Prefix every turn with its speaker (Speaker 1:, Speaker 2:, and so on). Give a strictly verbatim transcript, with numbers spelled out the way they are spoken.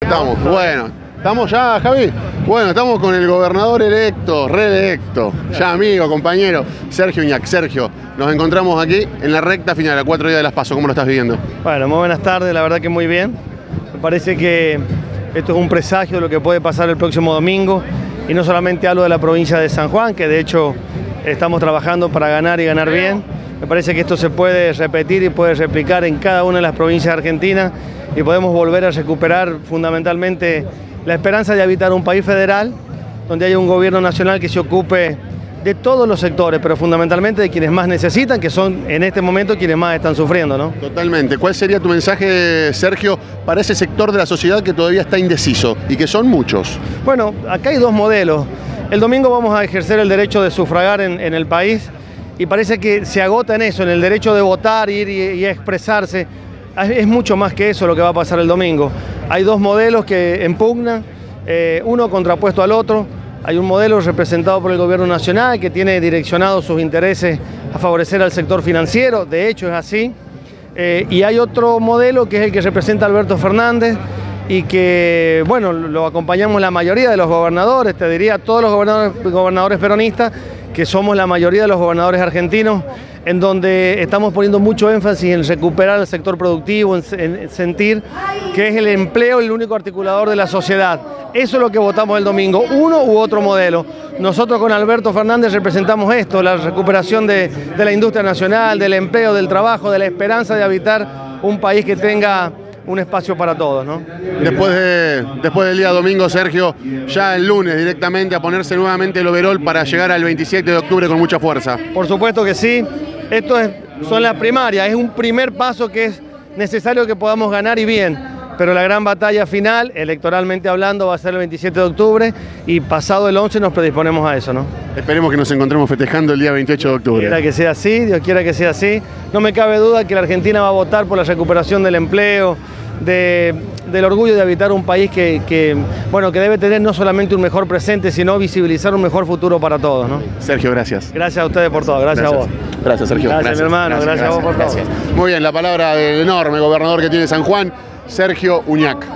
Speaker 1: Estamos, bueno. ¿Estamos ya, Javi? Bueno, estamos con el gobernador electo, reelecto, ya amigo, compañero, Sergio Uñac. Sergio, nos encontramos aquí en la recta final, a cuatro días de las PASO. ¿Cómo lo estás viviendo?
Speaker 2: Bueno, muy buenas tardes, la verdad que muy bien. Me parece que esto es un presagio de lo que puede pasar el próximo domingo. Y no solamente hablo de la provincia de San Juan, que de hecho estamos trabajando para ganar y ganar bien. Me parece que esto se puede repetir y puede replicar en cada una de las provincias de Argentina y podemos volver a recuperar fundamentalmente la esperanza de habitar un país federal donde haya un gobierno nacional que se ocupe de todos los sectores, pero fundamentalmente de quienes más necesitan, que son en este momento quienes más están sufriendo, ¿no?
Speaker 1: Totalmente. ¿Cuál sería tu mensaje, Sergio, para ese sector de la sociedad que todavía está indeciso y que son muchos?
Speaker 2: Bueno, acá hay dos modelos. El domingo vamos a ejercer el derecho de sufragar en, en el país y parece que se agota en eso, en el derecho de votar, ir y, y expresarse. Es mucho más que eso lo que va a pasar el domingo. Hay dos modelos que impugnan, eh, uno contrapuesto al otro. Hay un modelo representado por el gobierno nacional que tiene direccionados sus intereses a favorecer al sector financiero, de hecho es así. Eh, y hay otro modelo que es el que representa Alberto Fernández y que, bueno, lo acompañamos la mayoría de los gobernadores, te diría todos los gobernadores, gobernadores peronistas, que somos la mayoría de los gobernadores argentinos, en donde estamos poniendo mucho énfasis en recuperar el sector productivo, en, en sentir que es el empleo el único articulador de la sociedad. Eso es lo que votamos el domingo, uno u otro modelo. Nosotros con Alberto Fernández representamos esto, la recuperación de, de la industria nacional, del empleo, del trabajo, de la esperanza de habitar un país que tenga un espacio para todos, ¿no?
Speaker 1: Después, de, después del día domingo, Sergio, ya el lunes directamente a ponerse nuevamente el overol para llegar al veintisiete de octubre con mucha fuerza.
Speaker 2: Por supuesto que sí. Esto es, son las primarias, es un primer paso que es necesario que podamos ganar y bien, pero la gran batalla final, electoralmente hablando, va a ser el veintisiete de octubre y pasado el once nos predisponemos a eso, ¿no?
Speaker 1: Esperemos que nos encontremos festejando el día veintiocho de octubre.
Speaker 2: Dios quiera que sea así, Dios quiera que sea así. No me cabe duda que la Argentina va a votar por la recuperación del empleo, de, del orgullo de habitar un país que, que, bueno, que debe tener no solamente un mejor presente, sino visibilizar un mejor futuro para todos, ¿no?
Speaker 1: Sergio, gracias.
Speaker 2: Gracias a ustedes por todo, gracias, gracias. a vos.
Speaker 1: Gracias, Sergio.
Speaker 2: Gracias,
Speaker 1: gracias
Speaker 2: mi hermano, gracias, gracias, gracias a vos por
Speaker 1: gracias.
Speaker 2: todo.
Speaker 1: Muy bien, la palabra del enorme gobernador que tiene San Juan, Sergio Uñac.